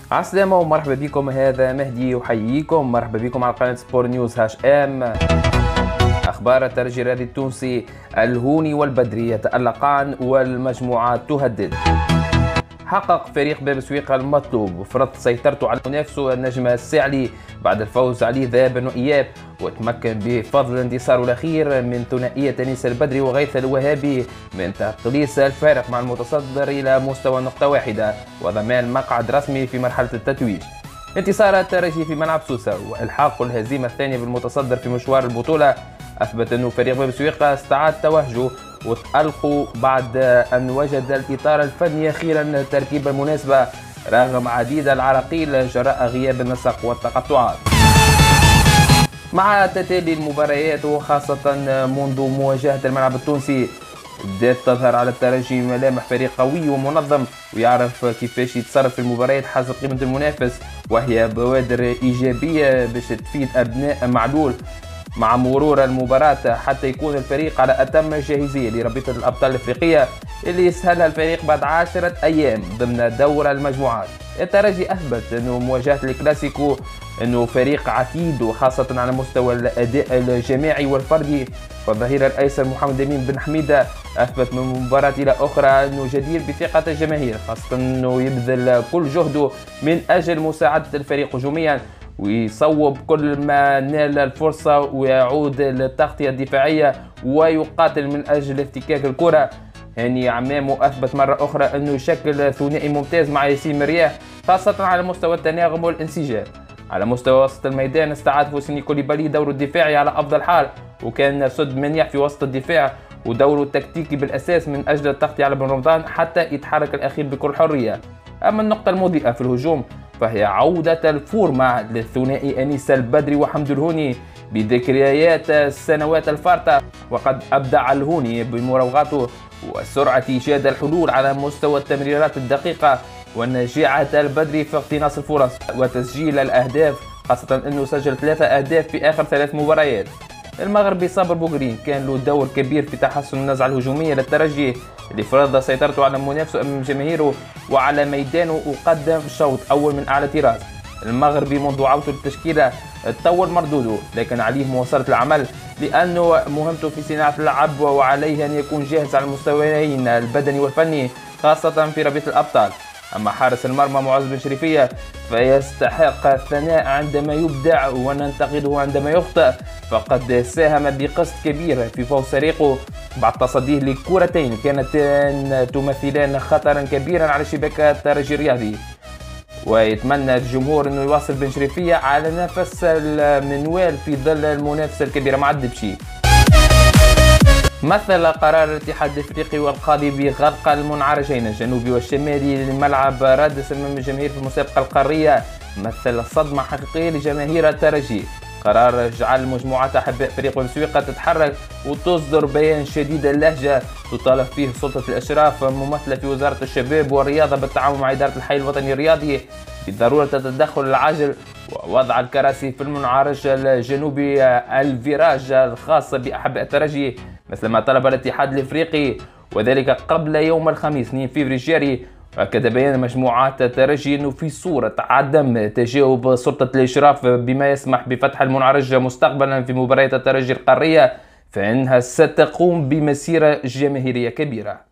عسلامة ومرحبا بكم. هذا مهدي يحييكم. مرحبا بكم على قناة سبور نيوز هاش ام. أخبار الترجي الرياضي التونسي: الهوني والبدري يتألقان والمجموعات تهدد. حقق فريق باب سويقة المطلوب وفرض سيطرته على منافسه النجم الساعلي بعد الفوز عليه ذهابا وإياب، وتمكن بفضل انتصاره الأخير من ثنائية أنيس البدري وغيث الوهابي من تقليص الفارق مع المتصدر إلى مستوى نقطة واحدة وضمان مقعد رسمي في مرحلة التتويج. انتصار الترجي في ملعب سوسة والحاق الهزيمة الثانية بالمتصدر في مشوار البطولة أثبت أنه فريق باب سويقة استعاد توهجه وتألقوا بعد أن وجد الإطار الفني أخيرا التركيبة المناسبة رغم عديد العراقيل جراء غياب النسق والتقطعات. مع تتالي المباريات وخاصة منذ مواجهة الملعب التونسي بدأت تظهر على الترجي ملامح فريق قوي ومنظم ويعرف كيفاش يتصرف في المباريات حسب قيمة المنافس، وهي بوادر إيجابية باش تفيد أبناء معلول مع مرور المباراة حتى يكون الفريق على أتم جاهزية لرابطة الأبطال الأفريقية اللي يسهلها الفريق بعد 10 أيام ضمن دور المجموعات. الترجي أثبت أنه مواجهة الكلاسيكو أنه فريق عتيد وخاصة على مستوى الأداء الجماعي والفردي، والظهير الأيسر محمد أمين بن حميدة أثبت من مباراة إلى أخرى أنه جدير بثقة الجماهير، خاصة أنه يبذل كل جهده من أجل مساعدة الفريق هجوميا ويصوب كل ما نال الفرصة ويعود للتغطية الدفاعية ويقاتل من أجل افتكاك الكرة. هاني عمامو أثبت مرة أخرى أنه يشكل ثنائي ممتاز مع ياسين مرياح خاصة على مستوى التناغم والانسجام. على مستوى وسط الميدان استعاد فوسيني كوليبالي دوره الدفاعي على أفضل حال، وكان سد منيح في وسط الدفاع ودوره التكتيكي بالأساس من أجل التغطية على بن رمضان حتى يتحرك الأخير بكل حرية. أما النقطة المضيئة في الهجوم فهي عودة الفورمة للثنائي أنيس البدري وحمد الهوني بذكريات السنوات الفارطة، وقد أبدع الهوني بمراوغاته وسرعة إيجاد الحلول على مستوى التمريرات الدقيقة ونجاعة البدري في اقتناص الفرص وتسجيل الأهداف، خاصة أنه سجل 3 أهداف في آخر 3 مباريات. المغربي صابر بوغرين كان له دور كبير في تحسن النزعة الهجومية للترجي اللي فرض سيطرته على منافسه أمام جماهيره وعلى ميدانه وقدم شوط أول من أعلى طراز. المغربي منذ عودته للتشكيلة تطور مردوده، لكن عليه مواصلة العمل لأنه مهمته في صناعة اللعب وعليه أن يكون جاهز على المستويين البدني والفني خاصة في رابطة الأبطال. أما حارس المرمى معز بن شريفية فيستحق الثناء عندما يبدع وننتقده عندما يخطئ، فقد ساهم بقسط كبير في فوز فريقه بعد تصديه لكرتين كانت تمثلان خطرا كبيرا على شباك الترجي الرياضي. ويتمنى الجمهور انه يواصل بن شريفية على نفس المنوال في ظل المنافسة الكبيرة مع الدبشي. مثل قرار الاتحاد الافريقي والقاضي بغلق المنعرجين الجنوبي والشمالي للملعب رادس امام الجماهير في المسابقة القارية مثل صدمة حقيقية لجماهير الترجي. قرار جعل مجموعة أحباء فريق باب سويقة تتحرك وتصدر بيان شديد اللهجة تطالب فيه سلطة الإشراف ممثلة في وزارة الشباب والرياضة بالتعاون مع إدارة الحي الوطني الرياضي بضرورة التدخل العاجل ووضع الكراسي في المنعرج الجنوبي الفيراج الخاص بأحباء الترجي مثل ما طلب الاتحاد الافريقي، وذلك قبل يوم الخميس 2 فبراير الجاري. وأكد بيان مجموعات الترجي أنه في صورة عدم تجاوب سلطة الإشراف بما يسمح بفتح المنعرج مستقبلا في مباريات الترجي القارية فإنها ستقوم بمسيرة جماهيرية كبيرة.